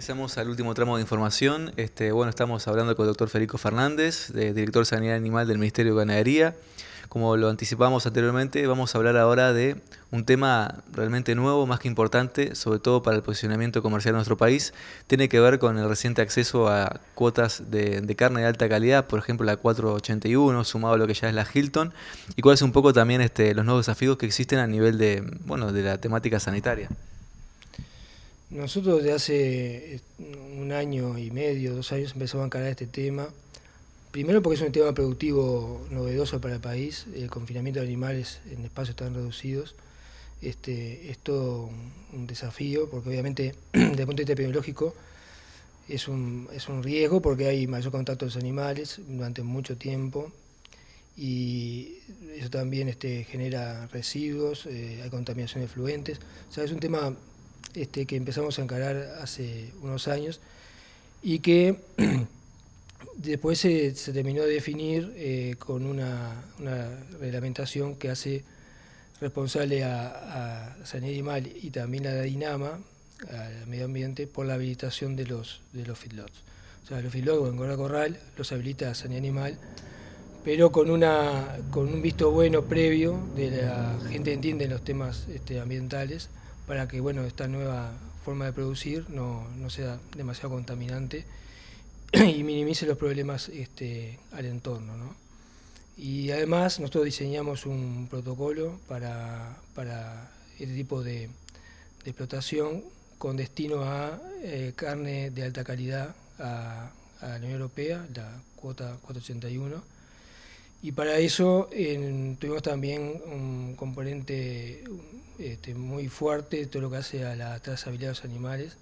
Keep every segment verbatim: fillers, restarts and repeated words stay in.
Ingresamos al último tramo de información. Este, bueno, estamos hablando con el doctor Federico Fernández, de, director de Sanidad Animal del Ministerio de Ganadería. Como lo anticipamos anteriormente, vamos a hablar ahora de un tema realmente nuevo, más que importante, sobre todo para el posicionamiento comercial de nuestro país. Tiene que ver con el reciente acceso a cuotas de, de carne de alta calidad, por ejemplo la cuatro ochenta y uno, sumado a lo que ya es la Hilton, y cuáles un poco también este, los nuevos desafíos que existen a nivel de, bueno, de la temática sanitaria. Nosotros desde hace un año y medio, dos años empezamos a encarar este tema. Primero porque es un tema productivo novedoso para el país, el confinamiento de animales en espacios tan reducidos. Este, es todo un desafío porque obviamente desde el punto de vista epidemiológico es un, es un riesgo porque hay mayor contacto de los animales durante mucho tiempo y eso también este, genera residuos, eh, hay contaminación de efluentes. O sea, es un tema Este, que empezamos a encarar hace unos años y que después se, se terminó de definir eh, con una, una reglamentación que hace responsable a, a Sanidad Animal y también a la DINAMA, al medio ambiente, por la habilitación de los, de los feedlots. O sea, los feedlots en Gorda Corral los habilita Sanidad Animal, pero con, una, con un visto bueno previo de la gente que entiende los temas este, ambientales, para que bueno, esta nueva forma de producir no, no sea demasiado contaminante y minimice los problemas este, al entorno, ¿no? Y además nosotros diseñamos un protocolo para, para este tipo de, de explotación con destino a eh, carne de alta calidad a, a la Unión Europea, la cuota cuatrocientos ochenta y uno. Y para eso eh, tuvimos también un componente este, muy fuerte, todo lo que hace a la trazabilidad de los animales.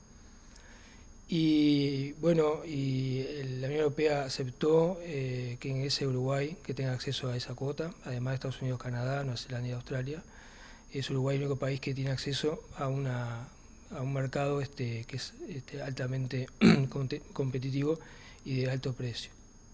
Y bueno, y la Unión Europea aceptó eh, que en ese Uruguay que tenga acceso a esa cuota, además de Estados Unidos, Canadá, Nueva Zelanda y Australia. Es Uruguay el único país que tiene acceso a, una, a un mercado este, que es este, altamente competitivo y de alto precio.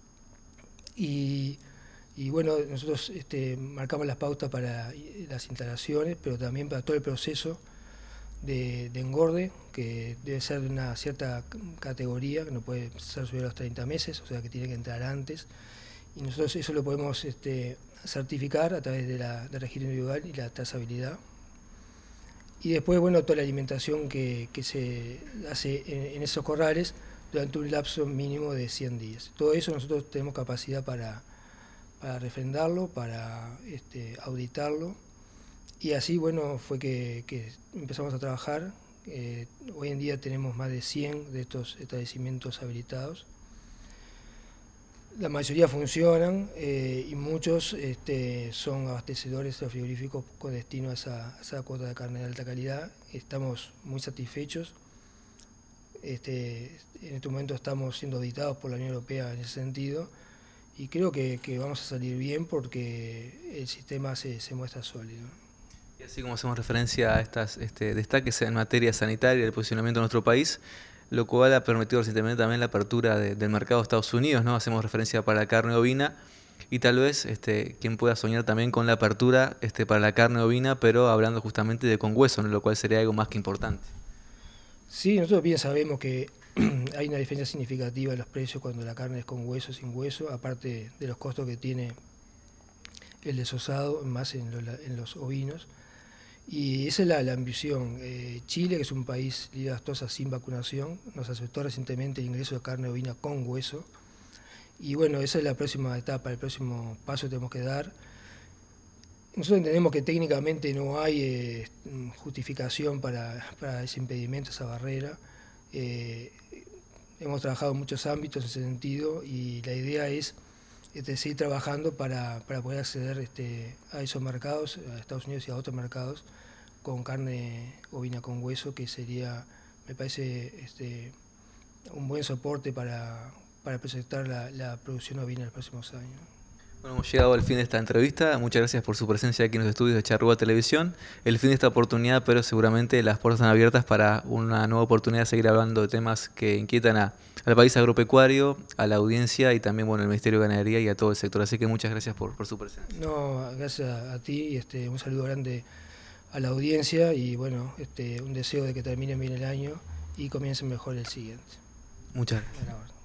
Y Y bueno, nosotros este, marcamos las pautas para las instalaciones, pero también para todo el proceso de, de engorde, que debe ser de una cierta categoría, que no puede ser superior a los treinta meses, o sea que tiene que entrar antes. Y nosotros eso lo podemos este, certificar a través de la, del registro individual y la trazabilidad. Y después, bueno, toda la alimentación que, que se hace en, en esos corrales durante un lapso mínimo de cien días. Todo eso nosotros tenemos capacidad para para refrendarlo, para este, auditarlo, y así bueno fue que, que empezamos a trabajar. Eh, hoy en día tenemos más de cien de estos establecimientos habilitados. La mayoría funcionan eh, y muchos este, son abastecedores de frigoríficos con destino a esa, a esa cuota de carne de alta calidad. Estamos muy satisfechos. Este, en este momento estamos siendo auditados por la Unión Europea en ese sentido. Y creo que, que vamos a salir bien porque el sistema se, se muestra sólido. Y así como hacemos referencia a estos este, destaques en materia sanitaria y el posicionamiento de nuestro país, lo cual ha permitido recientemente también la apertura de, del mercado de Estados Unidos, ¿no? Hacemos referencia para la carne ovina y tal vez este, quien pueda soñar también con la apertura este, para la carne ovina, pero hablando justamente de con hueso, ¿no? Lo cual sería algo más que importante. Sí, nosotros bien sabemos que hay una diferencia significativa en los precios cuando la carne es con hueso o sin hueso, aparte de los costos que tiene el desosado, más en, lo, en los ovinos. Y esa es la, la ambición. Eh, Chile, que es un país libre de lactosa sin vacunación, nos aceptó recientemente el ingreso de carne ovina con hueso. Y bueno, esa es la próxima etapa, el próximo paso que tenemos que dar. Nosotros entendemos que técnicamente no hay eh, justificación para, para ese impedimento, esa barrera. Eh, hemos trabajado en muchos ámbitos en ese sentido y la idea es este, seguir trabajando para, para poder acceder este, a esos mercados, a Estados Unidos y a otros mercados, con carne ovina con hueso, que sería, me parece, este, un buen soporte para, para proyectar la, la producción ovina en los próximos años. Bueno, hemos llegado al fin de esta entrevista. Muchas gracias por su presencia aquí en los estudios de Charrúa Televisión. El fin de esta oportunidad, pero seguramente las puertas están abiertas para una nueva oportunidad de seguir hablando de temas que inquietan a, al país agropecuario, a la audiencia y también bueno, al Ministerio de Ganadería y a todo el sector. Así que muchas gracias por, por su presencia. No, gracias a ti y este, un saludo grande a la audiencia y bueno, este, un deseo de que termine bien el año y comience mejor el siguiente. Muchas gracias.